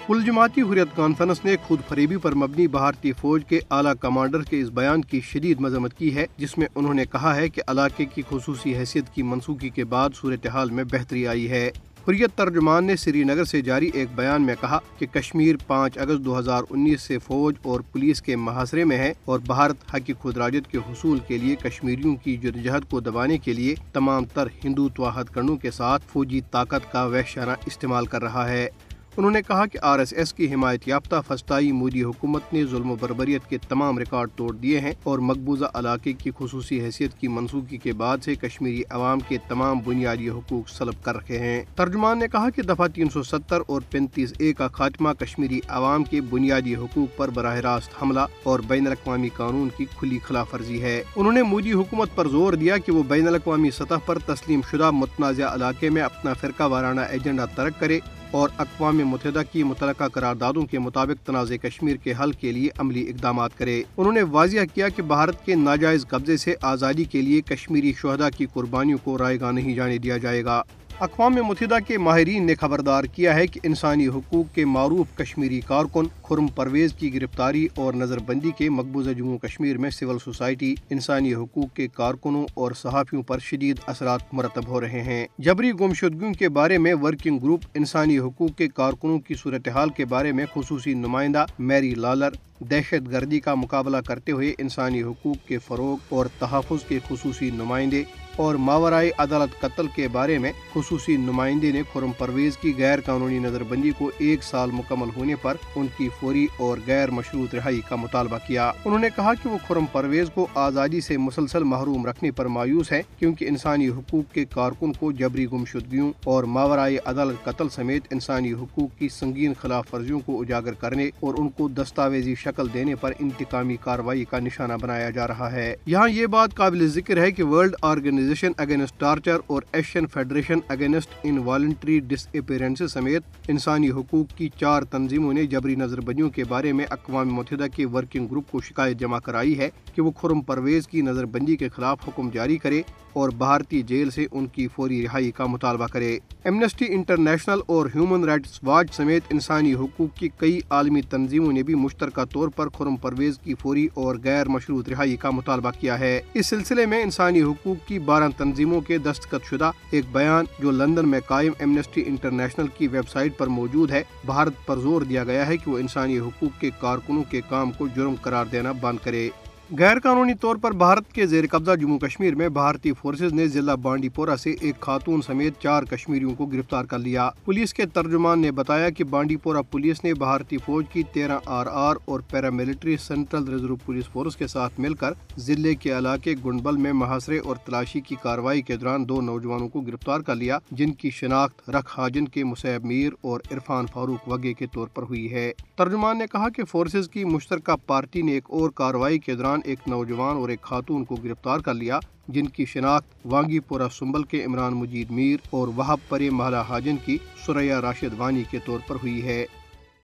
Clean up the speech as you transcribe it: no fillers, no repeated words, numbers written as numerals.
کل جماعتی حریت کانفرنس نے خود فریبی پر مبنی بھارتی فوج کے اعلیٰ کمانڈر کے اس بیان کی شدید مذمت کی ہے، جس میں انہوں نے کہا ہے کہ علاقے کی خصوصی حیثیت کی منسوخی کے بعد صورتحال میں بہتری آئی ہے۔ حریت ترجمان نے سری نگر سے جاری ایک بیان میں کہا کہ کشمیر 5 اگست 2019 سے فوج اور پولیس کے محاصرے میں ہے اور بھارت حق خود راجت کے حصول کے لیے کشمیریوں کی جدوجہد کو دبانے کے لیے تمام تر ہندوتوا ہتھ کنڈوں کے ساتھ فوجی طاقت کا وحشیانہ استعمال کر رہا ہے۔ انہوں نے کہا کہ RSS کی حمایت یافتہ فسطائی مودی حکومت نے ظلم و بربریت کے تمام ریکارڈ توڑ دیے ہیں اور مقبوضہ علاقے کی خصوصی حیثیت کی منسوخی کے بعد سے کشمیری عوام کے تمام بنیادی حقوق سلب کر رکھے ہیں۔ ترجمان نے کہا کہ دفعہ 370 اور 35A کا خاتمہ کشمیری عوام کے بنیادی حقوق پر براہ راست حملہ اور بین الاقوامی قانون کی کھلی خلاف ورزی ہے۔ انہوں نے مودی حکومت پر زور دیا کہ وہ بین الاقوامی سطح پر تسلیم شدہ متنازع علاقے میں اپنا فرقہ وارانہ ایجنڈا ترک کرے اور اقوام متحدہ کی متعلقہ قراردادوں کے مطابق تنازع کشمیر کے حل کے لیے عملی اقدامات کرے۔ انہوں نے واضح کیا کہ بھارت کے ناجائز قبضے سے آزادی کے لیے کشمیری شہداء کی قربانیوں کو رائے گاہ نہیں جانے دیا جائے گا۔ اقوام متحدہ کے ماہرین نے خبردار کیا ہے کہ انسانی حقوق کے معروف کشمیری کارکن خرم پرویز کی گرفتاری اور نظر بندی کے مقبوضہ جموں کشمیر میں سول سوسائٹی، انسانی حقوق کے کارکنوں اور صحافیوں پر شدید اثرات مرتب ہو رہے ہیں۔ جبری گمشدگیوں کے بارے میں ورکنگ گروپ انسانی حقوق کے کارکنوں کی صورتحال کے بارے میں خصوصی نمائندہ میری لالر، دہشت گردی کا مقابلہ کرتے ہوئے انسانی حقوق کے فروغ اور تحفظ کے خصوصی نمائندے اور ماورائے عدالت قتل کے بارے میں خصوصی نمائندے نے خرم پرویز کی غیر قانونی نظر بندی کو 1 سال مکمل ہونے پر ان کی فوری اور غیر مشروط رہائی کا مطالبہ کیا۔ انہوں نے کہا کہ وہ خرم پرویز کو آزادی سے مسلسل محروم رکھنے پر مایوس ہے کیونکہ انسانی حقوق کے کارکن کو جبری گمشدگیوں اور ماورائے عدالت قتل سمیت انسانی حقوق کی سنگین خلاف ورزیوں کو اجاگر کرنے اور ان کو دستاویزی شکل دینے پر انتقامی کارروائی کا نشانہ بنایا جا رہا ہے۔ یہاں یہ بات قابل ذکر ہے کہ ورلڈ آرگنائزیشن اگینسٹ ٹارچر اور Asian federation against involuntary disappearances سمیت انسانی حقوق کی 4 تنظیموں نے جبری نظر بندیوں کے بارے میں اقوام متحدہ کے ورکنگ گروپ کو شکایت جمع کرائی ہے کہ وہ خرم پرویز کی نظر بندی کے خلاف حکم جاری کرے اور بھارتی جیل سے ان کی فوری رہائی کا مطالبہ کرے۔ ایمنسٹی انٹرنیشنل اور ہیومن رائٹس واچ سمیت انسانی حقوق کی کئی عالمی تنظیموں نے بھی مشترکہ طور پر خرم پرویز کی فوری اور غیر مشروط رہائی کا مطالبہ کیا ہے۔ اس سلسلے میں انسانی حقوق کی 12 تنظیموں کے دستخط شدہ ایک بیان جو لندن میں قائم ایمنسٹی انٹرنیشنل کی ویب سائٹ پر موجود ہے، بھارت پر زور دیا گیا ہے کہ وہ انسانی حقوق کے کارکنوں کے کام کو جرم قرار دینا بند کرے۔ غیر قانونی طور پر بھارت کے زیر قبضہ جموں کشمیر میں بھارتی فورسز نے ضلع بانڈی پورہ سے ایک خاتون سمیت 4 کشمیریوں کو گرفتار کر لیا۔ پولیس کے ترجمان نے بتایا کہ بانڈی پورہ پولیس نے بھارتی فوج کی 13 RR اور paramilitary central reserve police force کے ساتھ مل کر ضلع کے علاقے گنڈبل میں محاصرے اور تلاشی کی کارروائی کے دوران 2 نوجوانوں کو گرفتار کر لیا، جن کی شناخت رکھ ہاجن کے مصعب میر اور عرفان فاروق وگے کے طور پر ہوئی ہے۔ ترجمان نے کہا کہ فورسز کی مشترکہ پارٹی نے ایک اور کارروائی کے دوران ایک نوجوان اور ایک خاتون کو گرفتار کر لیا، جن کی شناخت وانگی پورہ سنبل کے عمران مجید میر اور وہاب پرے محلہ ہاجن کی سریا راشد وانی کے طور پر ہوئی ہے۔